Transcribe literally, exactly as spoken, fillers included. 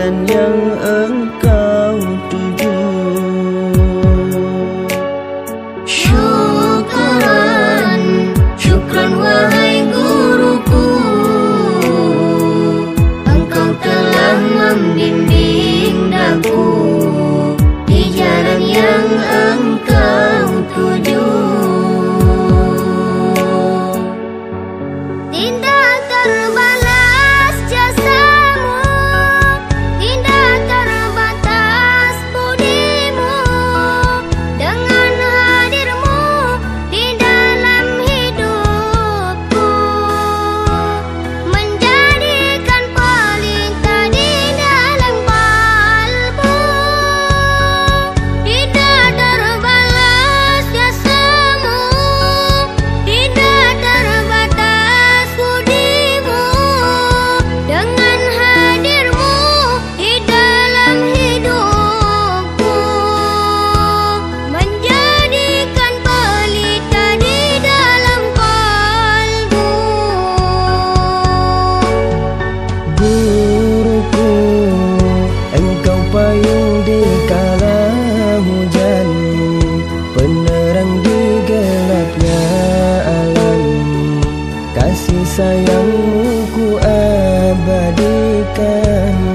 jalan yang engkau tuju. Syukran, syukran wahai guruku, engkau telah membimbing daku di jalan yang engkau tuju. Tidak terbalas jasamu, tidak terbatas budimu, dengan hadirmu di dalam hidupku, menjadikan pelita di dalam kalbu. Tidak terbalas jasamu, tidak terbatas budimu, dengan hadirmu di dalam hidupku, menjadikan pelita di dalam kalbu. Guruku, engkau payung di kala hujan, penerang di gelapnya alam. Kasih sayangmu ku abadikan